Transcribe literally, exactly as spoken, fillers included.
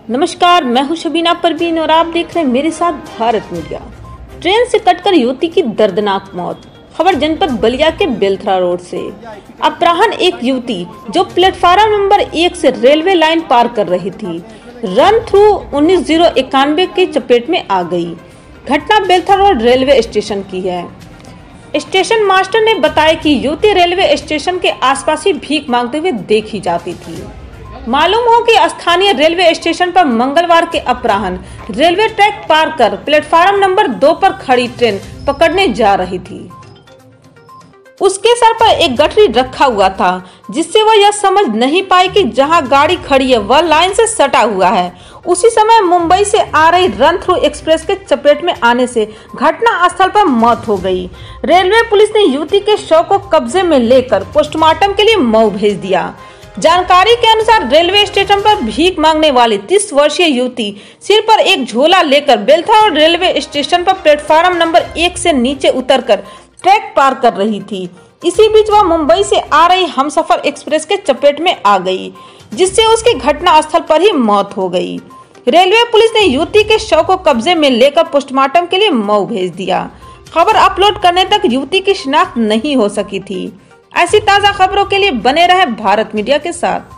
नमस्कार, मैं हूं शबीना परवीन और आप देख रहे हैं मेरे साथ भारत मीडिया। ट्रेन से कटकर युवती की दर्दनाक मौत। खबर जनपद बलिया के बेलथरा रोड से। अपराह्न एक युवती जो प्लेटफार्म नंबर एक से रेलवे लाइन पार कर रही थी, रन थ्रू उन्नीस जीरो इक्यानवे की चपेट में आ गई। घटना बेलथरा रोड रेलवे स्टेशन की है। स्टेशन मास्टर ने बताया कि युवती रेलवे स्टेशन के आसपास ही भीख मांगते हुए देखी जाती थी। मालूम हो कि स्थानीय रेलवे स्टेशन पर मंगलवार के अपराह्न रेलवे ट्रैक पार कर प्लेटफार्म नंबर दो पर खड़ी ट्रेन पकड़ने जा रही थी। उसके सर पर एक गठरी रखा हुआ था, जिससे वह यह समझ नहीं पाई कि जहां गाड़ी खड़ी है वह लाइन से सटा हुआ है। उसी समय मुंबई से आ रही रन थ्रू एक्सप्रेस के चपेट में आने से घटना स्थल पर मौत हो गई। रेलवे पुलिस ने युवती के शव को कब्जे में लेकर पोस्टमार्टम के लिए मऊ भेज दिया। जानकारी के अनुसार रेलवे स्टेशन पर भीख मांगने वाली तीस वर्षीय युवती सिर पर एक झोला लेकर बेलथरा रेलवे स्टेशन पर प्लेटफार्म नंबर एक से नीचे उतरकर ट्रैक पार कर रही थी। इसी बीच वह मुंबई से आ रही हमसफर एक्सप्रेस के चपेट में आ गई, जिससे उसकी घटना स्थल पर ही मौत हो गई। रेलवे पुलिस ने युवती के शव को कब्जे में लेकर पोस्टमार्टम के लिए मऊ भेज दिया। खबर अपलोड करने तक युवती की शिनाख्त नहीं हो सकी थी। ऐसी ताज़ा खबरों के लिए बने रहे भारत मीडिया के साथ।